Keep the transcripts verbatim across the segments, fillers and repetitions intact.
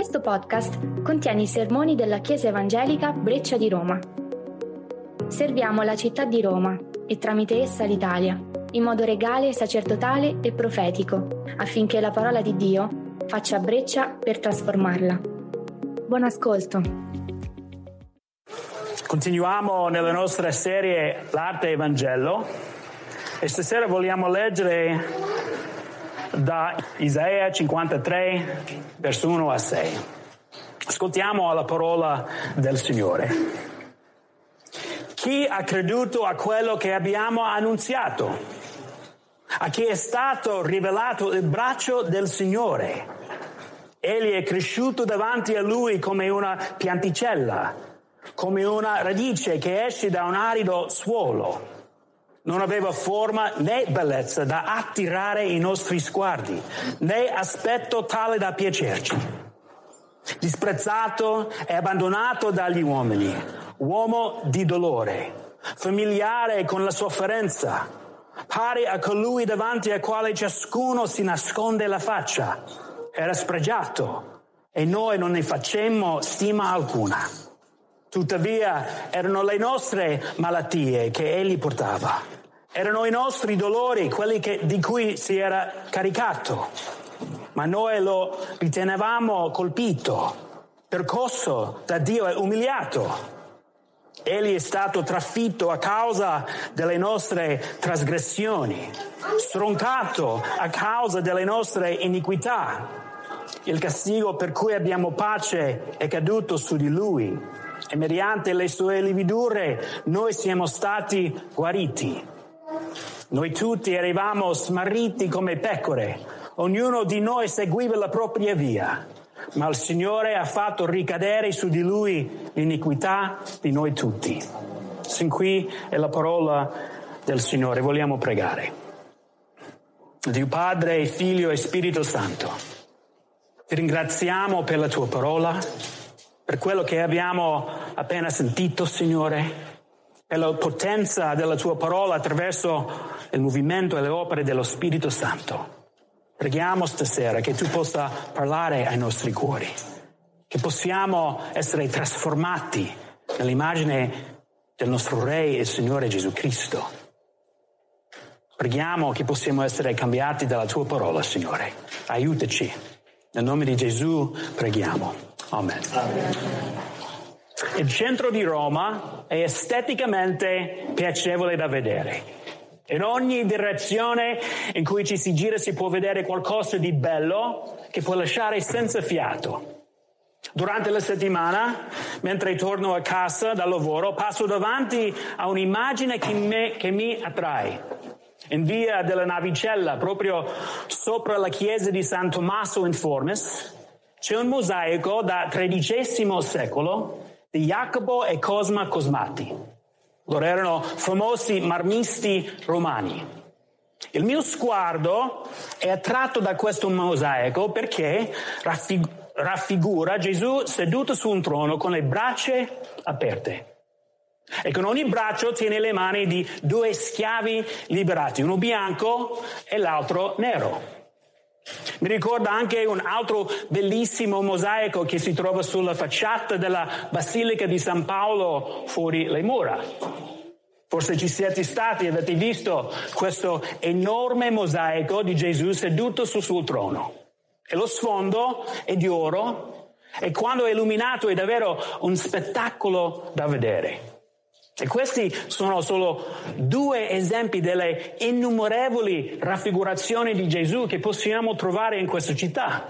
Questo podcast contiene i sermoni della Chiesa Evangelica Breccia di Roma. Serviamo la città di Roma e tramite essa l'Italia, in modo regale, sacerdotale e profetico, affinché la parola di Dio faccia breccia per trasformarla. Buon ascolto. Continuiamo nella nostra serie L'Arte e Vangelo e stasera vogliamo leggere da Isaia cinquantatré, verso uno a sei. Ascoltiamo la parola del Signore. Chi ha creduto a quello che abbiamo annunziato? A chi è stato rivelato il braccio del Signore? Egli è cresciuto davanti a lui come una pianticella, come una radice che esce da un arido suolo. Non aveva forma né bellezza da attirare i nostri sguardi, né aspetto tale da piacerci. Disprezzato e abbandonato dagli uomini, uomo di dolore, familiare con la sofferenza, pari a colui davanti al quale ciascuno si nasconde la faccia. Era spregiato e noi non ne facemmo stima alcuna. Tuttavia erano le nostre malattie che egli portava. Erano i nostri dolori, quelli che, di cui si era caricato. Ma noi lo ritenevamo colpito, percosso da Dio e umiliato. Egli è stato trafitto a causa delle nostre trasgressioni, stroncato a causa delle nostre iniquità. Il castigo per cui abbiamo pace è caduto su di lui. E mediante le sue lividure noi siamo stati guariti. Noi tutti eravamo smarriti come pecore, ognuno di noi seguiva la propria via, ma il Signore ha fatto ricadere su di lui l'iniquità di noi tutti. Sin qui è la parola del Signore. Vogliamo pregare. Dio Padre, Figlio e Spirito Santo, ti ringraziamo per la tua parola, per quello che abbiamo appena sentito, Signore, per la potenza della tua parola attraverso il movimento e le opere dello Spirito Santo. Preghiamo stasera che tu possa parlare ai nostri cuori, che possiamo essere trasformati nell'immagine del nostro Re e Signore Gesù Cristo. Preghiamo che possiamo essere cambiati dalla tua parola, Signore. Aiutaci. Nel nome di Gesù preghiamo. Amen. Amen. Il centro di Roma è esteticamente piacevole da vedere. In ogni direzione in cui ci si gira si può vedere qualcosa di bello che può lasciare senza fiato. Durante la settimana, mentre torno a casa dal lavoro, passo davanti a un'immagine che, me, che mi attrae. In via della Navicella, proprio sopra la chiesa di San Tommaso in Formis, c'è un mosaico da tredicesimo secolo di Jacopo e Cosma Cosmati. Loro erano famosi marmisti romani. Il mio sguardo è attratto da questo mosaico perché raffig- raffigura Gesù seduto su un trono con le braccia aperte. E con ogni braccio tiene le mani di due schiavi liberati, uno bianco e l'altro nero. Mi ricorda anche un altro bellissimo mosaico che si trova sulla facciata della Basilica di San Paolo fuori le mura. Forse ci siete stati e avete visto questo enorme mosaico di Gesù seduto sul suo trono. E lo sfondo è di oro e quando è illuminato è davvero un spettacolo da vedere. E questi sono solo due esempi delle innumerevoli raffigurazioni di Gesù che possiamo trovare in questa città.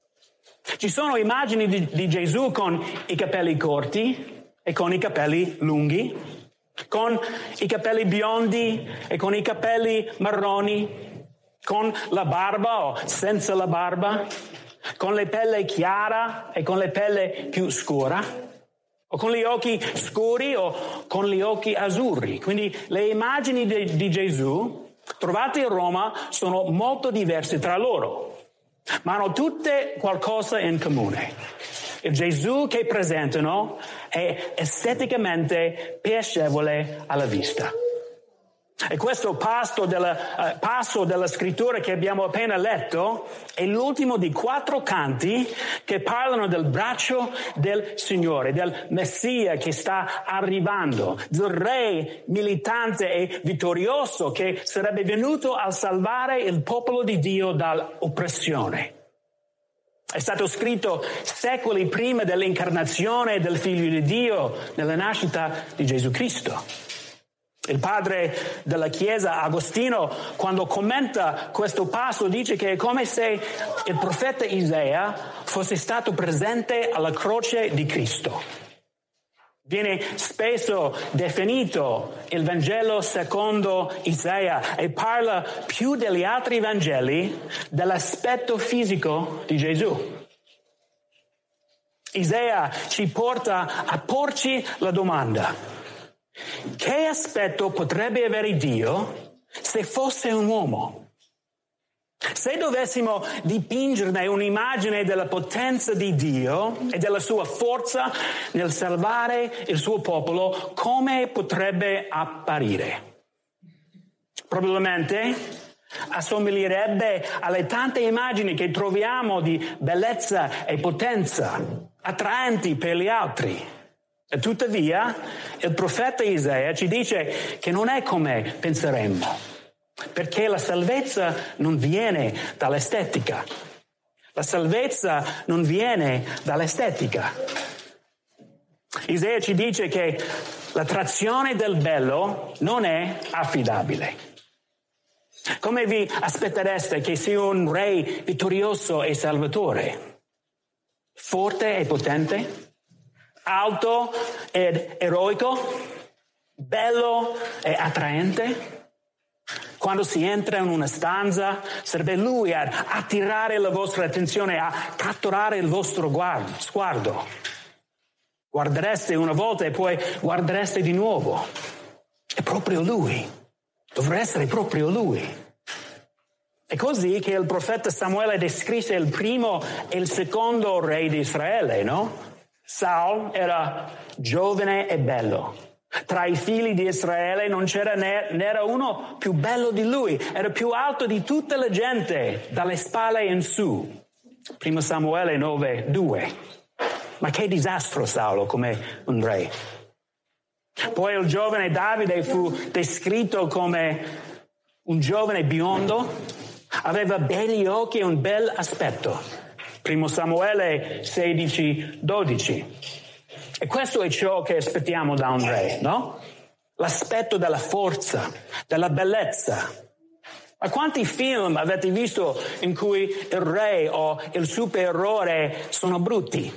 Ci sono immagini di, di Gesù con i capelli corti e con i capelli lunghi, con i capelli biondi e con i capelli marroni, con la barba o senza la barba, con le pelle chiara e con le pelle più scura, o con gli occhi scuri o con gli occhi azzurri. Quindi le immagini di, di Gesù trovate a Roma sono molto diverse tra loro, ma hanno tutte qualcosa in comune. Il Gesù che presentano è esteticamente piacevole alla vista. E questo passo della, uh, passo della scrittura che abbiamo appena letto è l'ultimo di quattro canti che parlano del braccio del Signore, del Messia che sta arrivando, del re militante e vittorioso che sarebbe venuto a salvare il popolo di Dio dall'oppressione. È stato scritto secoli prima dell'incarnazione del Figlio di Dio, nella nascita di Gesù Cristo. Il padre della Chiesa, Agostino, quando commenta questo passo, dice che è come se il profeta Isaia fosse stato presente alla croce di Cristo. Viene spesso definito il Vangelo secondo Isaia e parla più degli altri Vangeli dell'aspetto fisico di Gesù. Isaia ci porta a porci la domanda: che aspetto potrebbe avere Dio se fosse un uomo? Se dovessimo dipingerne un'immagine della potenza di Dio e della sua forza nel salvare il suo popolo, come potrebbe apparire? Probabilmente assomiglierebbe alle tante immagini che troviamo di bellezza e potenza, attraenti per gli altri. E tuttavia, il profeta Isaia ci dice che non è come penseremmo, perché la salvezza non viene dall'estetica. La salvezza non viene dall'estetica. Isaia ci dice che l'attrazione del bello non è affidabile. Come vi aspettereste che sia un re vittorioso e salvatore? Forte e potente? Alto ed eroico, bello e attraente? Quando si entra in una stanza, sarebbe lui ad attirare la vostra attenzione, a catturare il vostro sguardo. Guardereste una volta e poi guardereste di nuovo. È proprio lui. Dovrebbe essere proprio lui. È così che il profeta Samuele descrisse il primo e il secondo re di Israele, no? Saul era giovane e bello. Tra i figli di Israele non c'era n'era uno più bello di lui, era più alto di tutta la gente, dalle spalle in su. Primo Samuele nove due. Ma che disastro Saulo come un re. Poi il giovane Davide fu descritto come un giovane biondo, aveva belli occhi e un bel aspetto. Primo Samuele sedici dodici. E questo è ciò che aspettiamo da un re, no? L'aspetto della forza, della bellezza. Ma quanti film avete visto in cui il re o il supereroe sono brutti?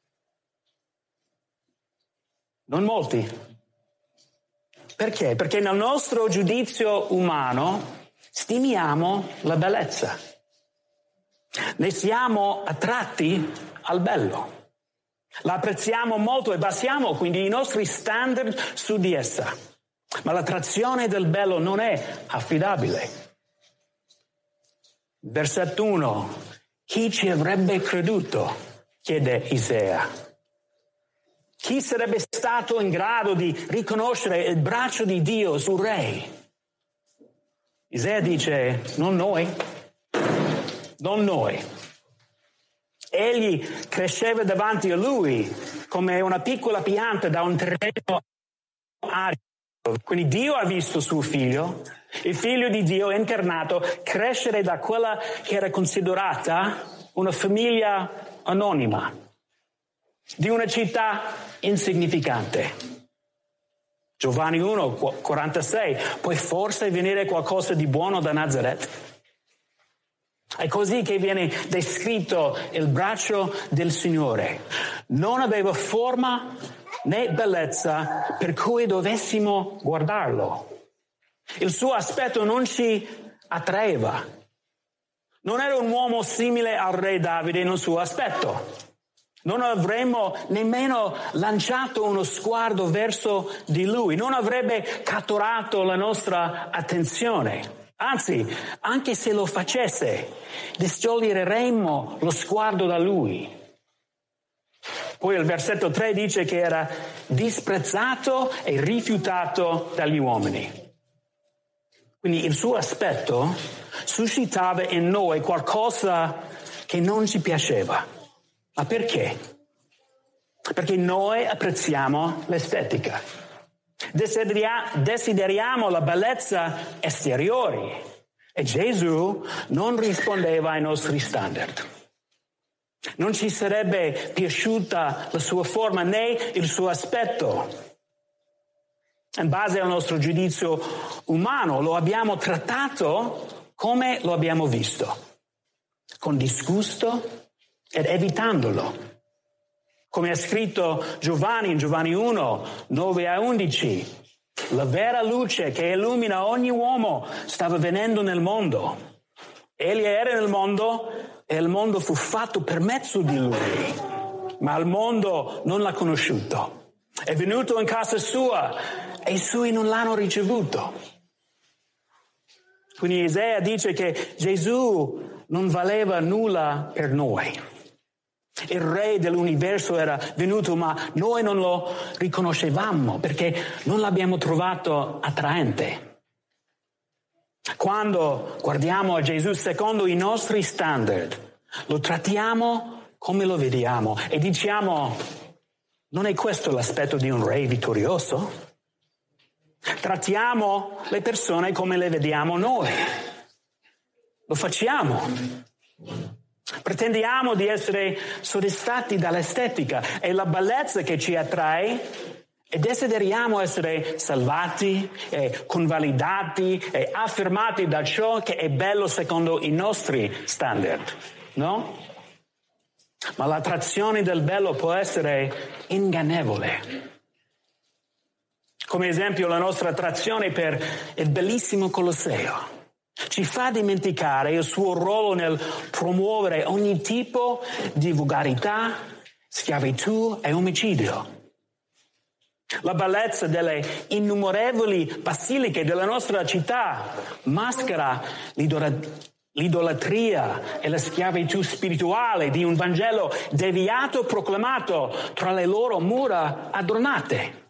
Non molti. Perché? Perché nel nostro giudizio umano stimiamo la bellezza. Ne siamo attratti al bello. La apprezziamo molto e basiamo quindi i nostri standard su di essa. Ma l'attrazione del bello non è affidabile. Versetto uno. Chi ci avrebbe creduto? Chiede Isaia. Chi sarebbe stato in grado di riconoscere il braccio di Dio sul re? Isaia dice, non noi. Non noi. Egli cresceva davanti a lui come una piccola pianta da un terreno arido. Quindi Dio ha visto suo figlio, il figlio di Dio incarnato, crescere da quella che era considerata una famiglia anonima, di una città insignificante. Giovanni uno quarantasei, può forse venire qualcosa di buono da Nazaret? È così che viene descritto il braccio del Signore. Non aveva forma né bellezza per cui dovessimo guardarlo. Il suo aspetto non ci attraeva. Non era un uomo simile al re Davide nel suo aspetto. Non avremmo nemmeno lanciato uno sguardo verso di lui. Non avrebbe catturato la nostra attenzione. Anzi, anche se lo facesse, distoglieremmo lo sguardo da lui. Poi il versetto tre dice che era disprezzato e rifiutato dagli uomini. Quindi il suo aspetto suscitava in noi qualcosa che non ci piaceva. Ma perché? Perché noi apprezziamo l'estetica. Desideria- desideriamo la bellezza esteriore. E Gesù non rispondeva ai nostri standard. Non ci sarebbe piaciuta la sua forma né il suo aspetto. In base al nostro giudizio umano lo abbiamo trattato come lo abbiamo visto, con disgusto ed evitandolo. Come ha scritto Giovanni in Giovanni uno, nove a undici, la vera luce che illumina ogni uomo stava venendo nel mondo. Egli era nel mondo e il mondo fu fatto per mezzo di lui, ma il mondo non l'ha conosciuto. È venuto in casa sua e i suoi non l'hanno ricevuto. Quindi Isaia dice che Gesù non valeva nulla per noi. Il re dell'universo era venuto, ma noi non lo riconoscevamo perché non l'abbiamo trovato attraente. Quando guardiamo a Gesù secondo i nostri standard, lo trattiamo come lo vediamo e diciamo: non è questo l'aspetto di un re vittorioso? Trattiamo le persone come le vediamo noi. Lo facciamo. Pretendiamo di essere soddisfatti dall'estetica e la bellezza che ci attrae e desideriamo essere salvati e convalidati e affermati da ciò che è bello secondo i nostri standard, no? Ma l'attrazione del bello può essere ingannevole. Come esempio la nostra attrazione per il bellissimo Colosseo ci fa dimenticare il suo ruolo nel promuovere ogni tipo di volgarità, schiavitù e omicidio. La bellezza delle innumerevoli basiliche della nostra città maschera l'idolatria e la schiavitù spirituale di un Vangelo deviato proclamato tra le loro mura adornate.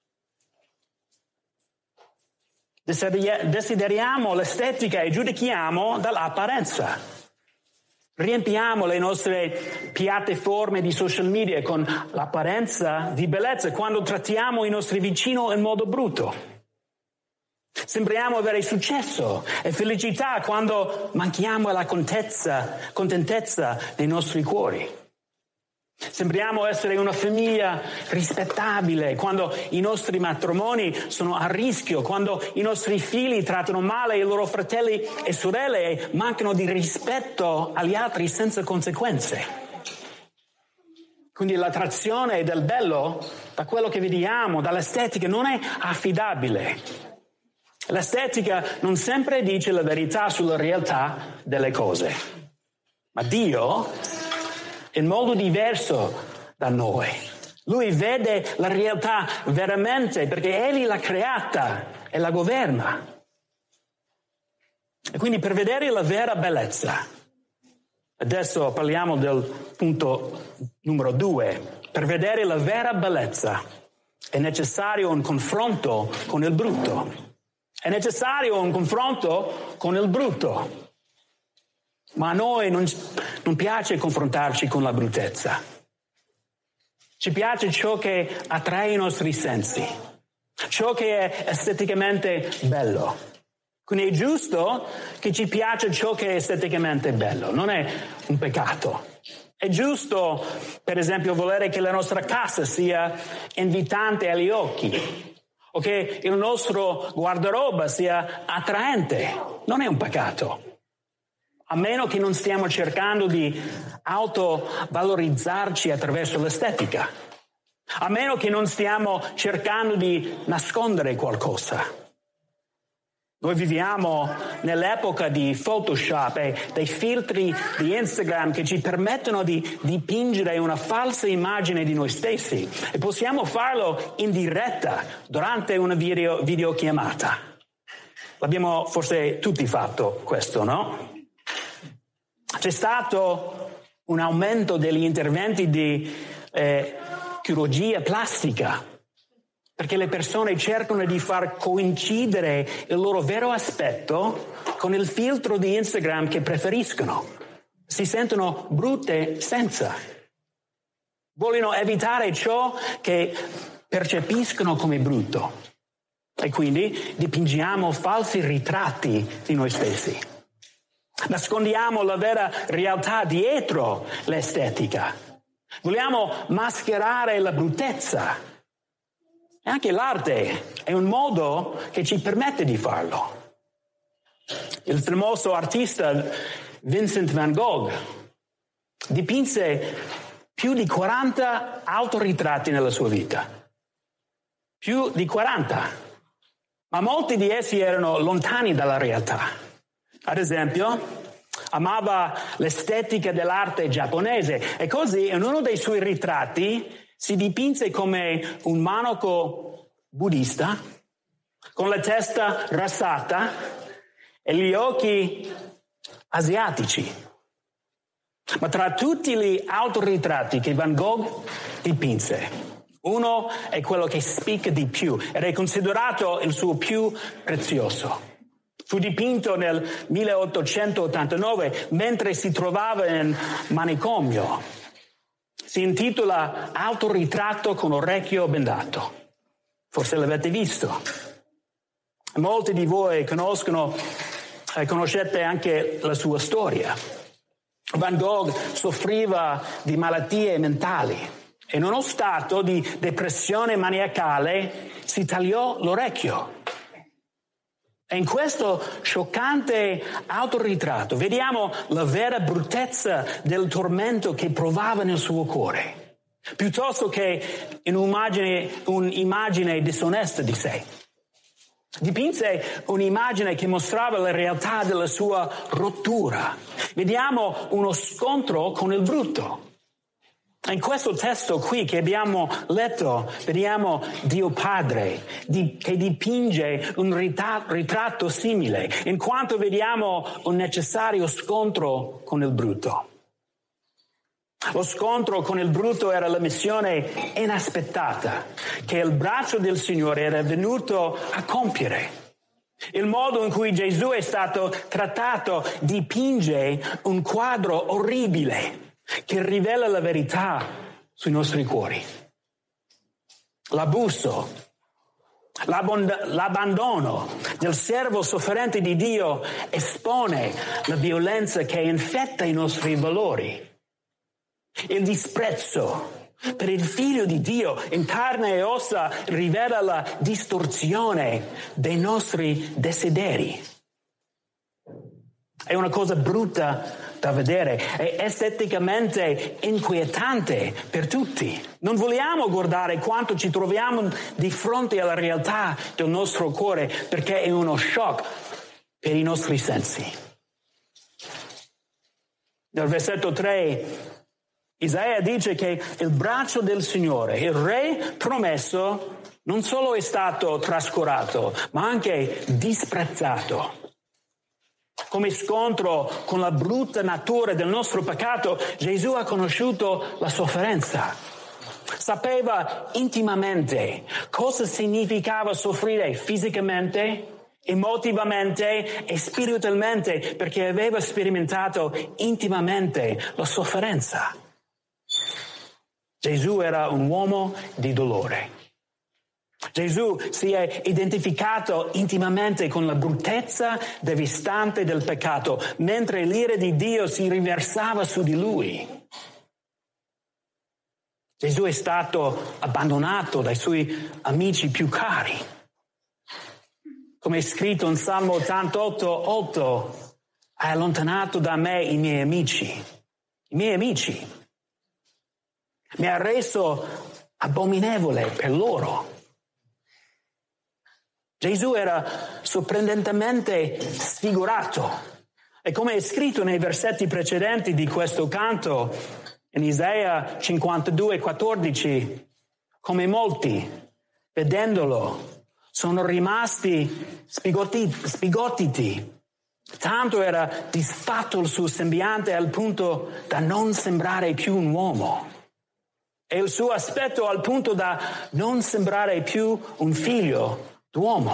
Desideriamo l'estetica e giudichiamo dall'apparenza. Riempiamo le nostre piattaforme di social media con l'apparenza di bellezza quando trattiamo i nostri vicini in modo brutto. Sembriamo avere successo e felicità quando manchiamo alla contezza, contentezza dei nostri cuori. Sembriamo essere una famiglia rispettabile quando i nostri matrimoni sono a rischio, quando i nostri figli trattano male i loro fratelli e sorelle e mancano di rispetto agli altri senza conseguenze. Quindi l'attrazione del bello, da quello che vediamo, dall'estetica, non è affidabile. L'estetica non sempre dice la verità sulla realtà delle cose, ma Dio in modo diverso da noi. Lui vede la realtà veramente perché Egli l'ha creata e la governa. E quindi per vedere la vera bellezza, adesso parliamo del punto numero due, per vedere la vera bellezza è necessario un confronto con il brutto. È necessario un confronto con il brutto. Ma a noi non, non piace confrontarci con la bruttezza. Ci piace ciò che attrae i nostri sensi, ciò che è esteticamente bello. Quindi è giusto che ci piace ciò che è esteticamente bello, non è un peccato. È giusto, per esempio, volere che la nostra casa sia invitante agli occhi o che il nostro guardaroba sia attraente, non è un peccato. A meno che non stiamo cercando di autovalorizzarci attraverso l'estetica. A meno che non stiamo cercando di nascondere qualcosa. Noi viviamo nell'epoca di Photoshop e dei filtri di Instagram che ci permettono di dipingere una falsa immagine di noi stessi. E possiamo farlo in diretta durante una video, videochiamata. L'abbiamo forse tutti fatto questo, no? C'è stato un aumento degli interventi di eh, chirurgia plastica perché le persone cercano di far coincidere il loro vero aspetto con il filtro di Instagram che preferiscono. Si sentono brutte senza. Vogliono evitare ciò che percepiscono come brutto. E quindi dipingiamo falsi ritratti di noi stessi. Nascondiamo la vera realtà dietro l'estetica. Vogliamo mascherare la bruttezza. E anche l'arte è un modo che ci permette di farlo. Il famoso artista Vincent van Gogh dipinse più di quaranta autoritratti nella sua vita. Più di quaranta. Ma molti di essi erano lontani dalla realtà. Ad esempio, amava l'estetica dell'arte giapponese e così in uno dei suoi ritratti si dipinse come un monaco buddista con la testa rassata e gli occhi asiatici. Ma tra tutti gli autoritratti che Van Gogh dipinse, uno è quello che spicca di più ed è considerato il suo più prezioso. Fu dipinto nel milleottocentottantanove mentre si trovava in manicomio. Si intitola Autoritratto con orecchio bendato. Forse l'avete visto. Molti di voi conoscono, eh, conoscete anche la sua storia. Van Gogh soffriva di malattie mentali e in uno stato di depressione maniacale si tagliò l'orecchio. E in questo scioccante autoritratto vediamo la vera bruttezza del tormento che provava nel suo cuore, piuttosto che un'immagine, un'immagine disonesta di sé. Dipinse un'immagine che mostrava la realtà della sua rottura. Vediamo uno scontro con il brutto. In questo testo qui che abbiamo letto, vediamo Dio Padre di, che dipinge un ritratto, ritratto simile, in quanto vediamo un necessario scontro con il brutto. Lo scontro con il brutto era la missione inaspettata che il braccio del Signore era venuto a compiere. Il modo in cui Gesù è stato trattato dipinge un quadro orribile che rivela la verità sui nostri cuori. L'abuso, l'abbandono del servo sofferente di Dio espone la violenza che infetta i nostri valori. Il disprezzo per il Figlio di Dio in carne e ossa rivela la distorsione dei nostri desideri. È una cosa brutta da vedere, è esteticamente inquietante per tutti. Non vogliamo guardare quanto ci troviamo di fronte alla realtà del nostro cuore perché è uno shock per i nostri sensi. Nel versetto tre Isaia dice che il braccio del Signore, il Re promesso, non solo è stato trascurato, ma anche disprezzato. Come scontro con la brutta natura del nostro peccato, Gesù ha conosciuto la sofferenza. Sapeva intimamente cosa significava soffrire fisicamente, emotivamente e spiritualmente, perché aveva sperimentato intimamente la sofferenza. Gesù era un uomo di dolore. Gesù si è identificato intimamente con la bruttezza devastante del peccato, mentre l'ira di Dio si riversava su di lui. Gesù è stato abbandonato dai suoi amici più cari. Come è scritto in Salmo ottantotto otto, hai allontanato da me i miei amici, i miei amici. Mi ha reso abominevole per loro. Gesù era sorprendentemente sfigurato e come è scritto nei versetti precedenti di questo canto, in Isaia cinquantadue quattordici, come molti, vedendolo, sono rimasti spigottiti, spigottiti. Tanto era disfatto il suo sembiante al punto da non sembrare più un uomo. e il suo aspetto al punto da non sembrare più un figlio d'uomo.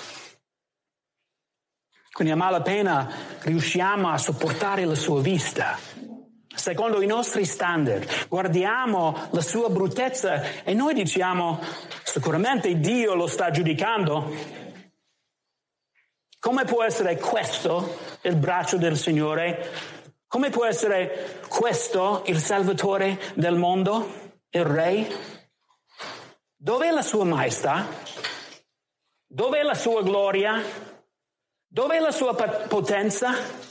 Quindi a malapena riusciamo a sopportare la sua vista. Secondo i nostri standard, guardiamo la sua bruttezza e noi diciamo, sicuramente Dio lo sta giudicando. Come può essere questo il braccio del Signore? Come può essere questo il Salvatore del mondo, il Re? Dov'è la sua maestà? Dov'è la sua gloria? Dov'è la sua potenza?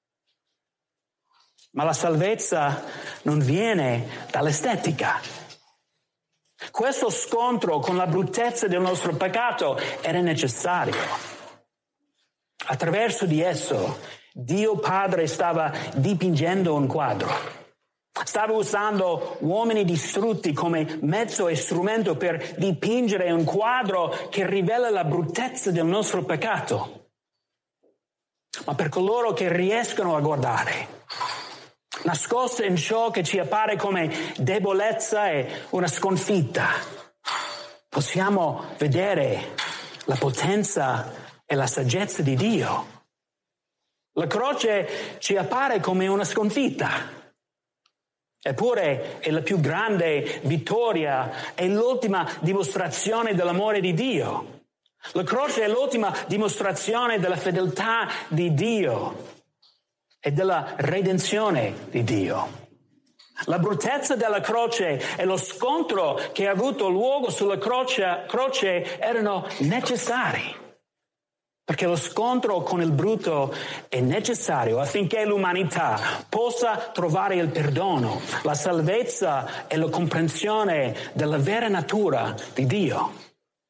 Ma la salvezza non viene dall'estetica. Questo scontro con la bruttezza del nostro peccato era necessario. Attraverso di esso, Dio Padre stava dipingendo un quadro. Stava usando uomini distrutti come mezzo e strumento per dipingere un quadro che rivela la bruttezza del nostro peccato. Ma per coloro che riescono a guardare, nascosta in ciò che ci appare come debolezza e una sconfitta, possiamo vedere la potenza e la saggezza di Dio. La croce ci appare come una sconfitta, eppure è la più grande vittoria, è l'ultima dimostrazione dell'amore di Dio. La croce è l'ultima dimostrazione della fedeltà di Dio e della redenzione di Dio. La bruttezza della croce e lo scontro che ha avuto luogo sulla croce, croce erano necessari, perché lo scontro con il brutto è necessario affinché l'umanità possa trovare il perdono, la salvezza e la comprensione della vera natura di Dio.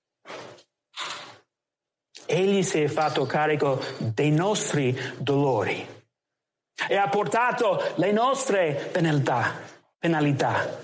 Egli si è fatto carico dei nostri dolori e ha portato le nostre penalità. penalità.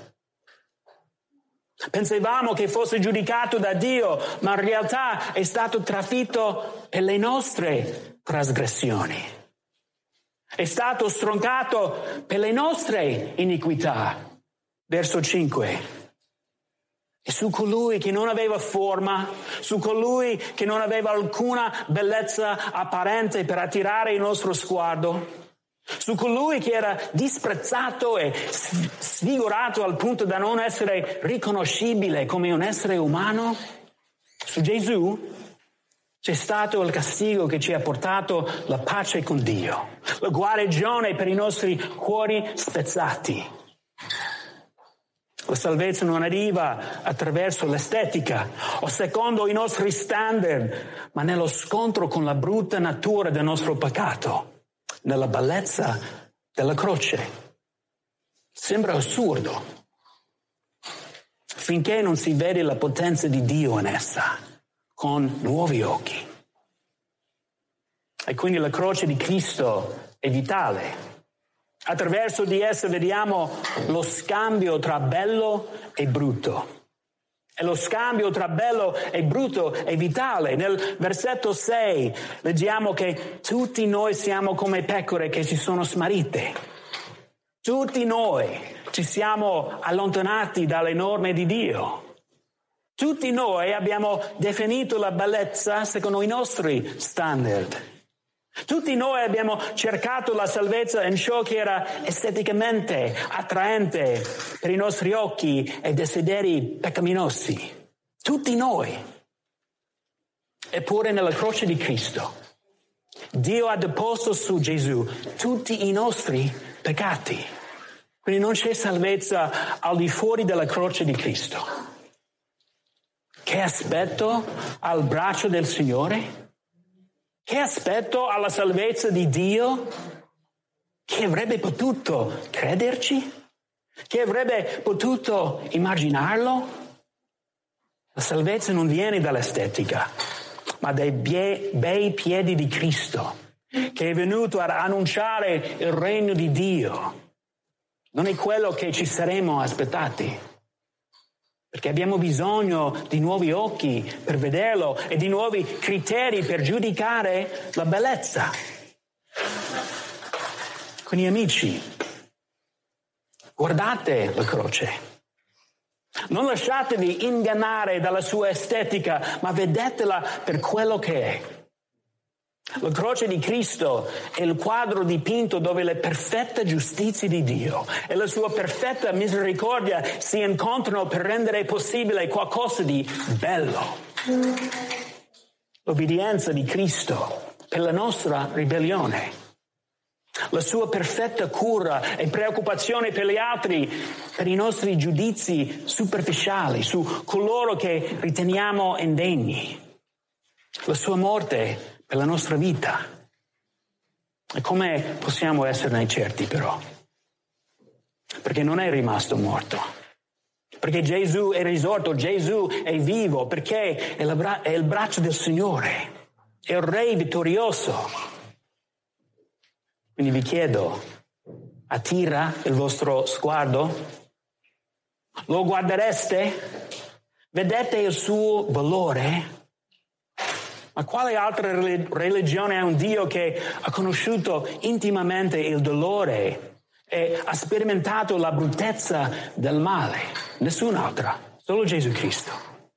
Pensavamo che fosse giudicato da Dio, ma in realtà è stato trafitto per le nostre trasgressioni. È stato stroncato per le nostre iniquità. Verso cinque. E su colui che non aveva forma, su colui che non aveva alcuna bellezza apparente per attirare il nostro sguardo, su colui che era disprezzato e svigorato al punto da non essere riconoscibile come un essere umano, su Gesù c'è stato il castigo che ci ha portato la pace con Dio, la guarigione per i nostri cuori spezzati. La salvezza non arriva attraverso l'estetica o secondo i nostri standard, ma nello scontro con la brutta natura del nostro peccato, nella bellezza della croce. Sembra assurdo, finché non si vede la potenza di Dio in essa, con nuovi occhi. E quindi la croce di Cristo è vitale. Attraverso di essa vediamo lo scambio tra bello e brutto. E lo scambio tra bello e brutto è vitale. Nel versetto sei leggiamo che tutti noi siamo come pecore che si sono smarrite. Tutti noi ci siamo allontanati dalle norme di Dio. Tutti noi abbiamo definito la bellezza secondo i nostri standard. Tutti noi abbiamo cercato la salvezza in ciò che era esteticamente attraente per i nostri occhi e desideri peccaminosi. Tutti noi. Eppure nella croce di Cristo, Dio ha deposto su Gesù tutti i nostri peccati. Quindi non c'è salvezza al di fuori della croce di Cristo. Che aspetto al braccio del Signore? Che aspetto alla salvezza di Dio? Che avrebbe potuto crederci? Che avrebbe potuto immaginarlo? La salvezza non viene dall'estetica, ma dai bei, bei piedi di Cristo, che è venuto ad annunciare il regno di Dio. Non è quello che ci saremmo aspettati. Perché abbiamo bisogno di nuovi occhi per vederlo e di nuovi criteri per giudicare la bellezza. Quindi amici, guardate la croce. Non lasciatevi ingannare dalla sua estetica, ma vedetela per quello che è. La croce di Cristo è il quadro dipinto dove la perfetta giustizia di Dio e la sua perfetta misericordia si incontrano per rendere possibile qualcosa di bello. L'obbedienza di Cristo per la nostra ribellione. La sua perfetta cura e preoccupazione per gli altri, per i nostri giudizi superficiali su coloro che riteniamo indegni. La sua morte per la nostra vita. E come possiamo esserne certi però? Perché non è rimasto morto. Perché Gesù è risorto, Gesù è vivo, perché è, la bra- è il braccio del Signore, è il Re vittorioso. Quindi vi chiedo, attira il vostro sguardo? Lo guardereste? Vedete il suo valore? Ma quale altra religione ha un Dio che ha conosciuto intimamente il dolore e ha sperimentato la bruttezza del male? Nessun'altra, solo Gesù Cristo.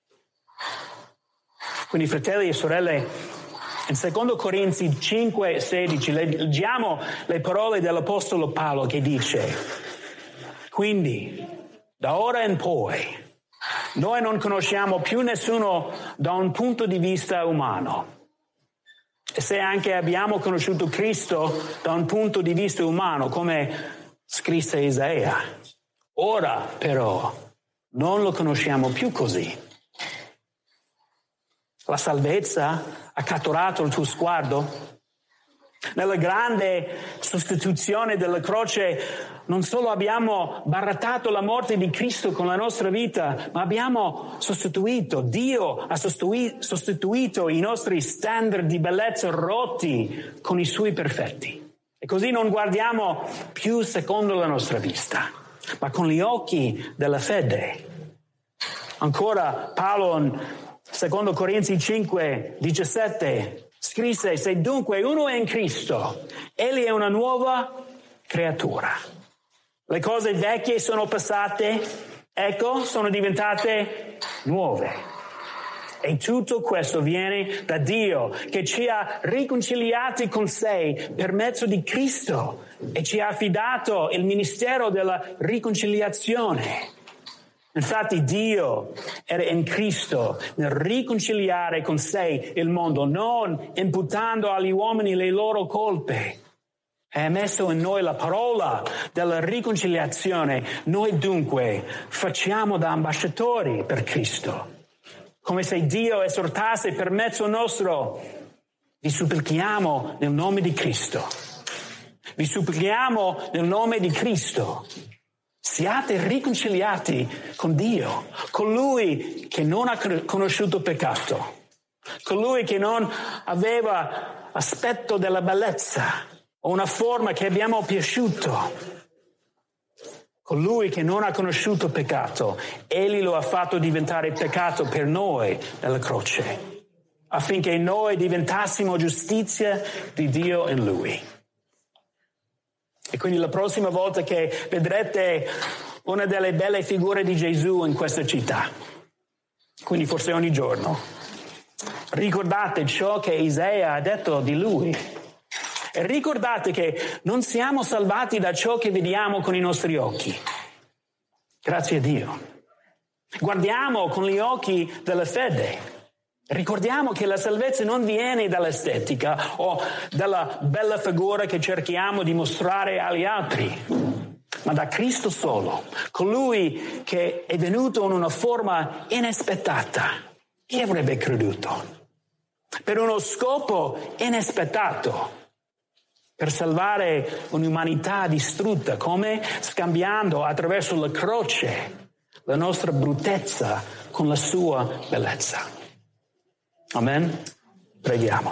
Quindi fratelli e sorelle, in secondo Corinzi cinque sedici leggiamo le parole dell'Apostolo Paolo che dice: quindi da ora in poi noi non conosciamo più nessuno da un punto di vista umano. E se anche abbiamo conosciuto Cristo da un punto di vista umano, come scrisse Isaia, ora però non lo conosciamo più così. La salvezza ha catturato il tuo sguardo? Nella grande sostituzione della croce non solo abbiamo barattato la morte di Cristo con la nostra vita, ma abbiamo sostituito, Dio ha sostituito i nostri standard di bellezza rotti con i suoi perfetti. E così non guardiamo più secondo la nostra vista, ma con gli occhi della fede. Ancora Paolo in secondo Corinzi cinque diciassette scrisse: se dunque uno è in Cristo, egli è una nuova creatura. Le cose vecchie sono passate, ecco, sono diventate nuove. E tutto questo viene da Dio, che ci ha riconciliati con sé per mezzo di Cristo e ci ha affidato il ministero della riconciliazione. Infatti Dio era in Cristo nel riconciliare con sé il mondo, non imputando agli uomini le loro colpe. E ha messo in noi la parola della riconciliazione. Noi dunque facciamo da ambasciatori per Cristo. Come se Dio esortasse per mezzo nostro: vi supplichiamo nel nome di Cristo. Vi supplichiamo nel nome di Cristo. Siate riconciliati con Dio, colui che non ha conosciuto peccato, colui che non aveva aspetto della bellezza o una forma che abbiamo piaciuto, colui che non ha conosciuto peccato, egli lo ha fatto diventare peccato per noi nella croce, affinché noi diventassimo giustizia di Dio in lui. E quindi la prossima volta che vedrete una delle belle figure di Gesù in questa città, quindi forse ogni giorno, ricordate ciò che Isaia ha detto di lui. E ricordate che non siamo salvati da ciò che vediamo con i nostri occhi. Grazie a Dio. Guardiamo con gli occhi della fede. Ricordiamo che la salvezza non viene dall'estetica o dalla bella figura che cerchiamo di mostrare agli altri, ma da Cristo solo, colui che è venuto in una forma inaspettata. Chi avrebbe creduto? Per uno scopo inaspettato, per salvare un'umanità distrutta, come scambiando attraverso la croce la nostra bruttezza con la sua bellezza. Amen? Preghiamo.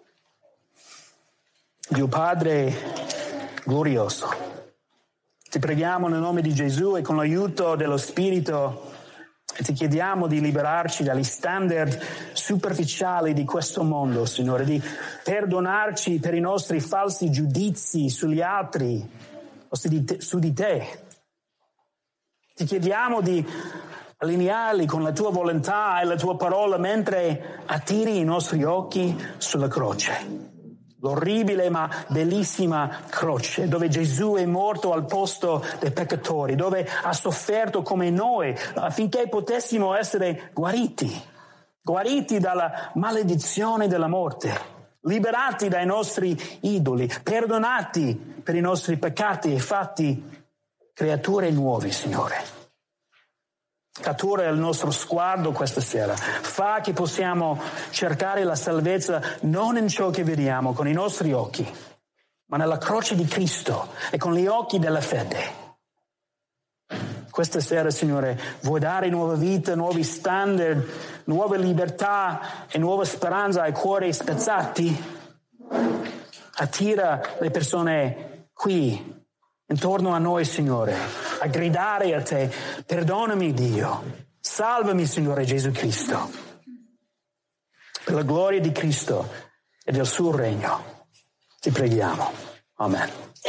Dio Padre glorioso, ti preghiamo nel nome di Gesù e con l'aiuto dello Spirito e ti chiediamo di liberarci dagli standard superficiali di questo mondo, Signore, di perdonarci per i nostri falsi giudizi sugli altri o su di te. Su di te. Ti chiediamo di allinearli con la tua volontà e la tua parola mentre attiri i nostri occhi sulla croce. L'orribile ma bellissima croce, dove Gesù è morto al posto dei peccatori, dove ha sofferto come noi affinché potessimo essere guariti, guariti dalla maledizione della morte, liberati dai nostri idoli, perdonati per i nostri peccati e fatti creature nuove, Signore. Cattura il nostro sguardo questa sera, fa che possiamo cercare la salvezza non in ciò che vediamo con i nostri occhi, ma nella croce di Cristo e con gli occhi della fede. Questa sera, Signore, vuoi dare nuova vita, nuovi standard, nuova libertà e nuova speranza ai cuori spezzati? Attira le persone qui, intorno a noi, Signore, a gridare a te: perdonami, Dio, salvami, Signore Gesù Cristo, per la gloria di Cristo e del suo regno. Ti preghiamo. Amen.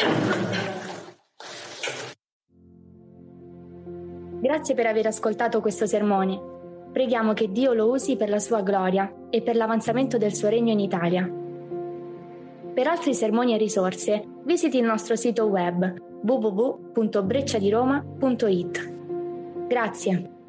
Grazie per aver ascoltato questo sermone. Preghiamo che Dio lo usi per la sua gloria e per l'avanzamento del suo regno in Italia. Per altri sermoni e risorse, visiti il nostro sito web w w w punto brecciadiroma punto it. Grazie.